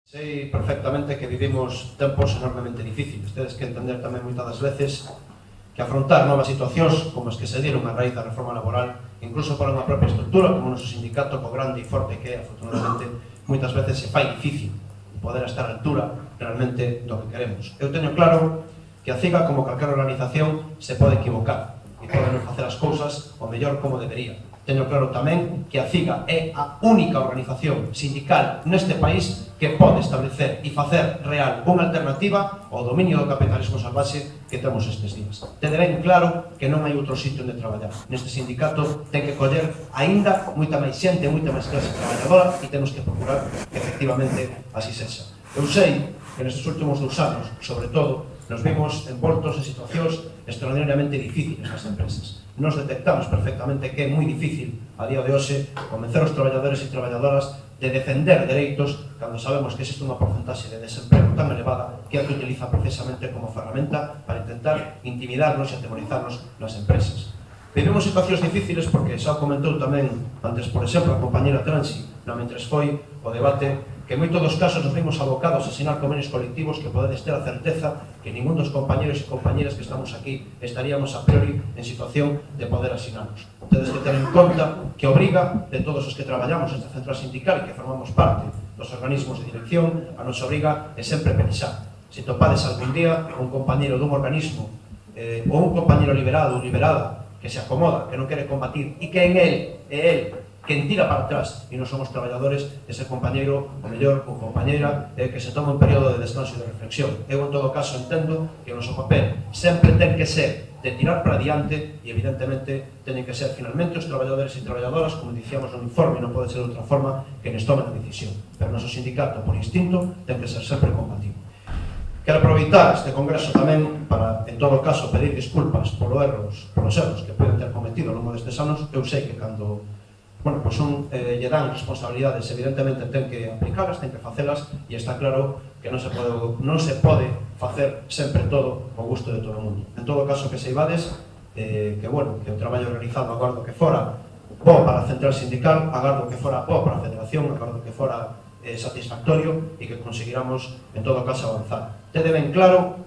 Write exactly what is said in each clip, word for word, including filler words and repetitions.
Sei perfectamente que vivimos tempos enormemente difíciles. Tedes que entender tamén moitas das veces que afrontar novas situacións como as que se dieron a raíz da reforma laboral, incluso para unha propia estructura como o noso sindicato, co grande e forte que é, afortunadamente, moitas veces se fai difícil poder estar a altura realmente do que queremos. Eu teño claro que a CIGA, como calquera organización, se pode equivocar e pode non facer as cousas o mellor como debería. Teño claro tamén que a CIGA é a única organización sindical neste país que pode establecer e facer real unha alternativa ao dominio do capitalismo salvaxe que temos estes días. Tede ben claro que non hai outro sitio onde traballar. Neste sindicato ten que coller aínda moita máis xente, moita máis clase traballadora e temos que procurar que efectivamente así sexa. Eu sei que nestes últimos dous anos, sobre todo, nos vimos envoltos en situacións extraordinariamente difíciles nas empresas. Nos detectamos perfectamente que é moi difícil a día de hoxe convencer os traballadores e traballadoras de defender dereitos cando sabemos que existe unha porcentaxe de desemprego tan elevada que é a que utiliza precisamente como ferramenta para intentar intimidarnos e atemorizarnos nas empresas. Vivimos situacións difíciles porque xa comentou tamén antes, por exemplo, a compañera Transi, na mentres foi o debate, que en moitos dos casos nos vimos abocados a asinar convenios colectivos que podedes ter a certeza que ningún dos compañeros e compañeras que estamos aquí estaríamos a priori en situación de poder asinarnos. Tedes que ter en conta que obriga de todos os que traballamos nesta central sindical e que formamos parte dos organismos de dirección, a nosa obriga é sempre pensar. Se topades algún día un compañero dun organismo eh, ou un compañero liberado ou liberada que se acomoda, que non quere combatir e que en él é él quen tira para atrás e non somos traballadores, ese compañeiro, o mellor, ou compañeira, eh, que se toma un período de descanso e de reflexión. Eu, en todo caso, entendo que o noso papel sempre ten que ser de tirar para diante e, evidentemente, teñen que ser, finalmente, os traballadores e traballadoras, como dicíamos no informe, non pode ser de outra forma, que nos tomen a decisión. Pero o noso sindicato, por instinto, ten que ser sempre combativo. Quero aproveitar este congreso tamén para, en todo caso, pedir disculpas polos erros, polos erros que poden ter cometido ao longo destes anos. Eu sei que cando bueno, pois un eh, lle dan responsabilidades, evidentemente ten que aplicalas, ten que facelas, e está claro que non se pode, non se pode facer sempre todo ao gusto de todo o mundo. En todo caso, que se ibades, eh, que, bueno, que o traballo realizado agardo que fora bo para a central sindical, agardo que fora bo para a federación, agardo que fora eh, satisfactorio e que conseguiramos, en todo caso, avanzar. Tede ben claro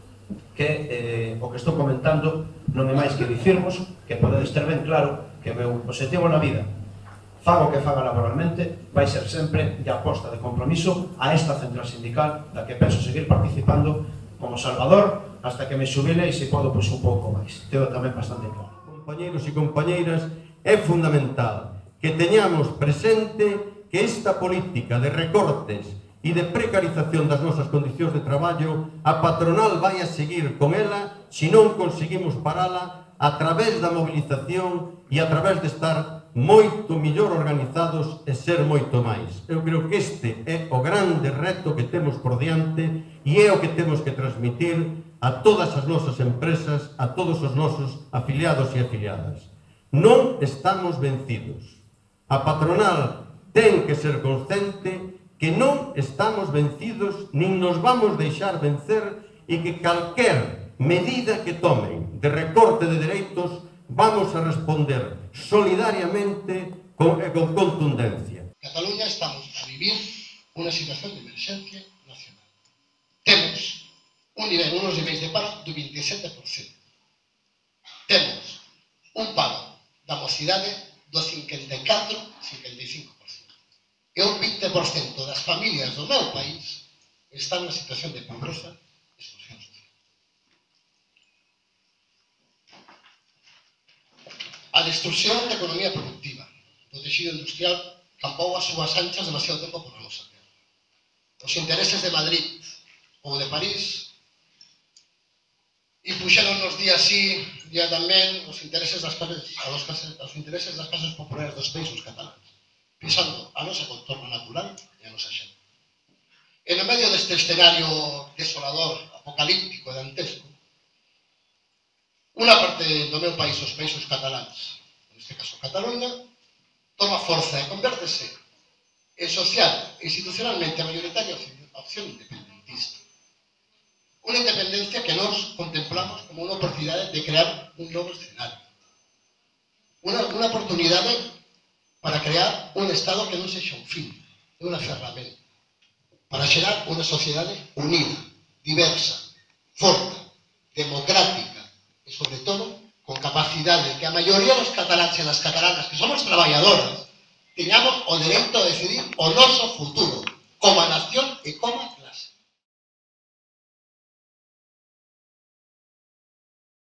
que eh, o que estou comentando non é máis que dicirvos que podedes ter ben claro que o meu objetivo na vida, faga o que faga laboralmente, vai ser sempre de aposta, de compromiso a esta central sindical da que penso seguir participando como salvador hasta que me xubile e se podo, pois, un pouco máis. Tedo tamén bastante claro. Compañeiros e compañeiras, é fundamental que teñamos presente que esta política de recortes e de precarización das nosas condicións de traballo, a patronal vai a seguir con ela se non conseguimos parala a través da movilización e a través de estar moito millor organizados e ser moito máis. Eu creo que este é o grande reto que temos por diante e é o que temos que transmitir a todas as nosas empresas, a todos os nosos afiliados e afiliadas. Non estamos vencidos. A patronal ten que ser consciente que non estamos vencidos nin nos vamos deixar vencer e que calquer medida que tomen de recorte de dereitos vamos a responder solidariamente con, eh, con contundencia. Cataluña estamos a vivir unha situación de emerxencia nacional. Temos un nivel, unos niveis de paro do veintisiete por ciento. Temos un paro da mocidade do cincuenta e catro a cincuenta e cinco por ciento. E un vinte por ciento das familias do meu país están na situación de pobreza e exclusión social. A destrucción da economía productiva, do texido industrial, campou as súas anchas demasiado tempo por a nosa terra. Os intereses de Madrid ou de París impuxeron nos día así, día tamén, os intereses das clases, os intereses das clases populares dos países cataláns, pisando a nosa contorna natural e a nosa xente. E no medio deste escenario desolador, apocalíptico e dantesco, unha parte do meu país, os países cataláns, neste caso Cataluña, toma forza e convértese en social e institucionalmente a mayoritaria opción independentista. Unha independencia que nos contemplamos como unha oportunidade de crear un novo escenario. Unha, unha oportunidade para crear un Estado que non sexa un fin, é unha ferramenta. para xerar unha sociedade unida, diversa, forte, democrática e, sobre todo, con capacidade que a maioría dos cataláns e das catalanas que somos traballadoras teñamos o dereito a decidir o noso futuro como a nación e